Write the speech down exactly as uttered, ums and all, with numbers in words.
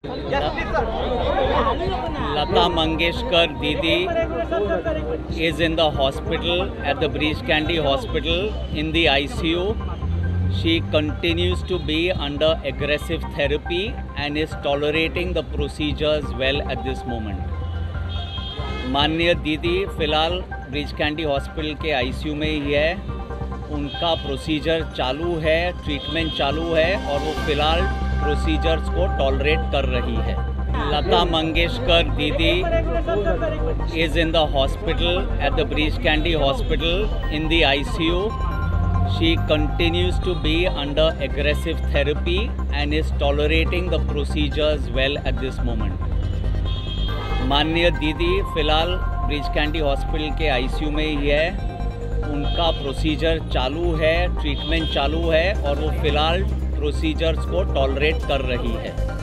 Lata Mangeshkar Didi is in the hospital at the Breach Candy Hospital in the I C U. She continues to be under aggressive therapy and is tolerating the procedures well at this moment. माननीय दीदी फ़िलहाल breach candy hospital के आई सी you में ही है. उनका procedure चालू है, treatment चालू है और वो फ़िलहाल प्रोसीजर्स को टॉलरेट कर रही है. लता मंगेशकर दीदी is in the hospital at the Breach Candy Hospital in the I C U. She continues to be under aggressive therapy and is tolerating the procedures well at this moment. माननीय दीदी फ़िलहाल breach candy hospital के आई सी you में ही है. उनका procedure चालू है, treatment चालू है और वो फ़िलहाल प्रोसीजर्स को टॉलरेट कर रही है.